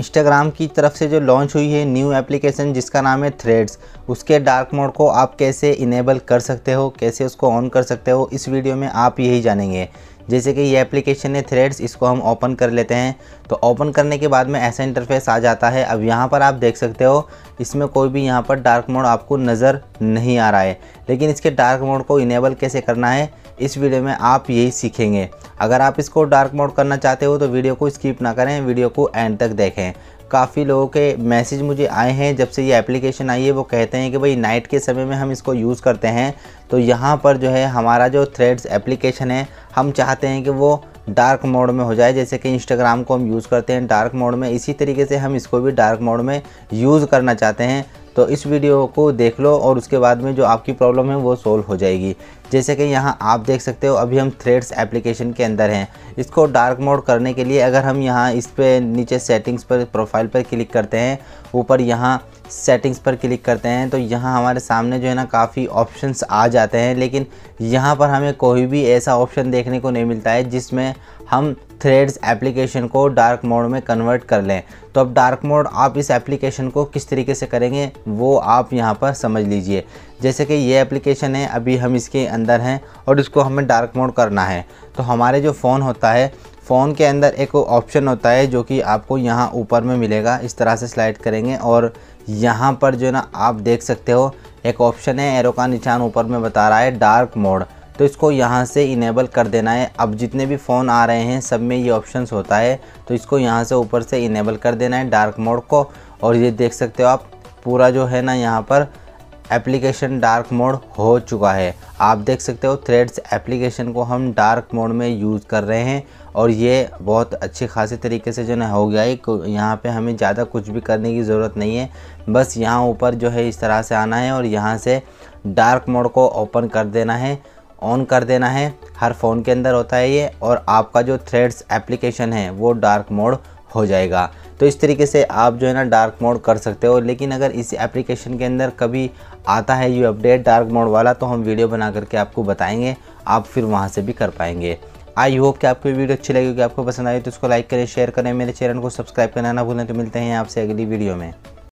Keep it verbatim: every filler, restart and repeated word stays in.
Instagram की तरफ से जो लॉन्च हुई है न्यू एप्लीकेशन जिसका नाम है थ्रेड्स, उसके डार्क मोड को आप कैसे इनेबल कर सकते हो, कैसे उसको ऑन कर सकते हो, इस वीडियो में आप यही जानेंगे। जैसे कि ये एप्लीकेशन है थ्रेड्स, इसको हम ओपन कर लेते हैं। तो ओपन करने के बाद में ऐसा इंटरफेस आ जाता है। अब यहाँ पर आप देख सकते हो इसमें कोई भी यहाँ पर डार्क मोड आपको नज़र नहीं आ रहा है, लेकिन इसके डार्क मोड को इनेबल कैसे करना है इस वीडियो में आप यही सीखेंगे। अगर आप इसको डार्क मोड करना चाहते हो तो वीडियो को स्किप ना करें, वीडियो को एंड तक देखें। काफ़ी लोगों के मैसेज मुझे आए हैं जब से ये एप्लीकेशन आई है, वो कहते हैं कि भाई नाइट के समय में हम इसको यूज़ करते हैं तो यहाँ पर जो है हमारा जो थ्रेड्स एप्लीकेशन है हम चाहते हैं कि वो डार्क मोड में हो जाए। जैसे कि इंस्टाग्राम को हम यूज़ करते हैं डार्क मोड में, इसी तरीके से हम इसको भी डार्क मोड में यूज़ करना चाहते हैं। तो इस वीडियो को देख लो और उसके बाद में जो आपकी प्रॉब्लम है वो सोल्व हो जाएगी। जैसे कि यहाँ आप देख सकते हो अभी हम थ्रेड्स एप्लीकेशन के अंदर हैं। इसको डार्क मोड करने के लिए अगर हम यहाँ इस पे नीचे सेटिंग्स पर प्रोफाइल पर क्लिक करते हैं, ऊपर यहाँ सेटिंग्स पर क्लिक करते हैं तो यहाँ हमारे सामने जो है ना काफ़ी ऑप्शंस आ जाते हैं, लेकिन यहाँ पर हमें कोई भी ऐसा ऑप्शन देखने को नहीं मिलता है जिसमें हम थ्रेड्स एप्लीकेशन को डार्क मोड में कन्वर्ट कर लें। तो अब डार्क मोड आप इस एप्लीकेशन को किस तरीके से करेंगे वो आप यहाँ पर समझ लीजिए। जैसे कि ये एप्लीकेशन है, अभी हम इसके अंदर हैं और इसको हमें डार्क मोड करना है। तो हमारे जो फ़ोन होता है, फ़ोन के अंदर एक ऑप्शन होता है जो कि आपको यहाँ ऊपर में मिलेगा। इस तरह से स्लाइड करेंगे और यहाँ पर जो है ना आप देख सकते हो एक ऑप्शन है, एरो का निशान ऊपर में बता रहा है डार्क मोड। तो इसको यहाँ से इनेबल कर देना है। अब जितने भी फ़ोन आ रहे हैं सब में ये ऑप्शंस होता है, तो इसको यहाँ से ऊपर से इनेबल कर देना है डार्क मोड को। और ये देख सकते हो आप पूरा जो है ना यहाँ पर एप्लीकेशन डार्क मोड हो चुका है। आप देख सकते हो थ्रेड्स एप्लीकेशन को हम डार्क मोड में यूज़ कर रहे हैं और ये बहुत अच्छे खासे तरीके से जो है हो गया है। यहाँ पे हमें ज़्यादा कुछ भी करने की ज़रूरत नहीं है, बस यहाँ ऊपर जो है इस तरह से आना है और यहाँ से डार्क मोड को ओपन कर देना है, ऑन कर देना है। हर फ़ोन के अंदर होता है ये, और आपका जो थ्रेड्स एप्लीकेशन है वो डार्क मोड हो जाएगा। तो इस तरीके से आप जो है ना डार्क मोड कर सकते हो। लेकिन अगर इस एप्लीकेशन के अंदर कभी आता है ये अपडेट डार्क मोड वाला तो हम वीडियो बना करके आपको बताएंगे, आप फिर वहाँ से भी कर पाएंगे। आई होप कि आपको वीडियो अच्छी लगेगी, आपको पसंद आई तो उसको लाइक करें, शेयर करें, मेरे चैनल को सब्सक्राइब करना ना भूलें। तो मिलते हैं आपसे अगली वीडियो में।